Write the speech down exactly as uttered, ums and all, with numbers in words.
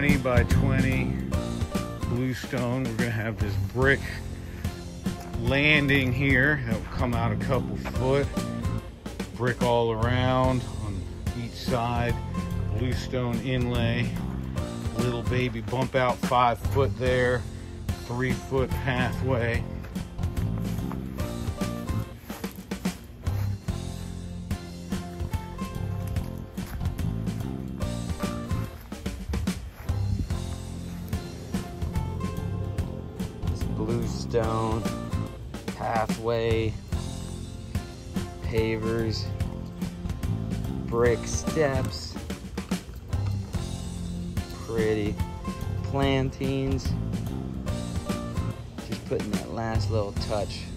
twenty by twenty bluestone. We're gonna have this brick landing here that will come out a couple foot. Brick all around on each side. Bluestone inlay. Little baby bump out five foot there. Three foot pathway. Bluestone pathway, pavers, brick steps, pretty plantings, just putting that last little touch